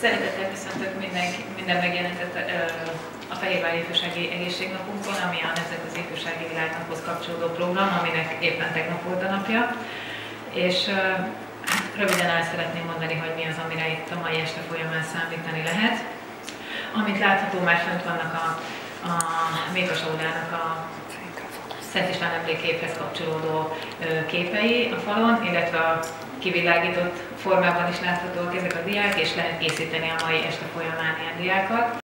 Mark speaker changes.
Speaker 1: Szeretettel köszöntök minden megjelentet a Fehérvári Ifjúsági Egészségnapunkon, ami a Nemzetközi Ifjúsági Világnaphoz kapcsolódó program, aminek éppen tegnap volt a napja. És röviden el szeretném mondani, hogy mi az, amire itt a mai este folyamán számítani lehet. Amit látható, már fönt vannak a Mékas Ódának a Szent István emlékképhez kapcsolódó képei a falon, illetve a kivilágított formában is láthatóak ezek a diák, és lehet készíteni a mai este folyamán ilyen diákat.